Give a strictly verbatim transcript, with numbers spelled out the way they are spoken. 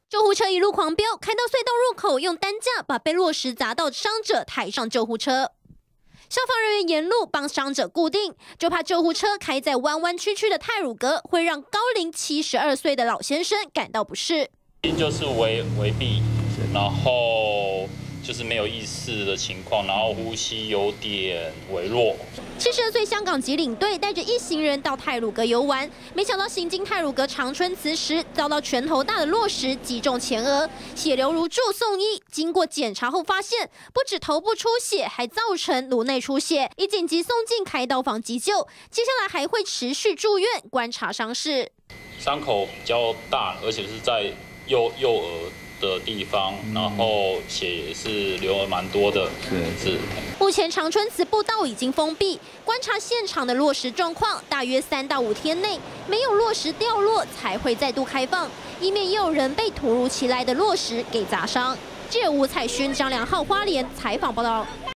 救护车一路狂飙，开到隧道入口，用担架把被落石砸到的伤者抬上救护车。消防人员沿路帮伤者固定，就怕救护车开在弯弯曲曲的太鲁阁，会让高龄七十二岁的老先生感到不适。 就是围围壁，然后就是没有意识的情况，然后呼吸有点微弱。 七十二岁香港籍领队带着一行人到太鲁阁游玩，没想到行经太鲁阁长春祠时，遭到拳头大的落石击中前额，血流如注，送医。经过检查后发现，不止头部出血，还造成颅内出血，已紧急送进开刀房急救。接下来还会持续住院观察伤势。 伤口比较大，而且是在右右额的地方，然后血也是流了蛮多的。是是。 目前长春祠步道已经封闭，观察现场的落石状况，大约三到五天内没有落石掉落才会再度开放，以免也有人被突如其来的落石给砸伤。记者吴彩勋、张良浩花莲采访报道。